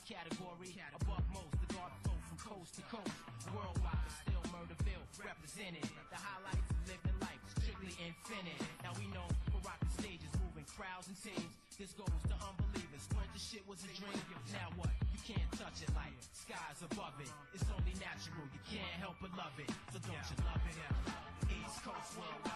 category. Above most, the guard flow from coast to coast. Worldwide, but still Murderville represented. The highlights of living life, strictly infinite. Now we know for rocking stages, moving crowds and teams. This goes to unbelievers. When the shit was a dream, now what? You can't touch it like skies above it. It's only natural, you can't help but love it. So don't you love it? East Coast worldwide.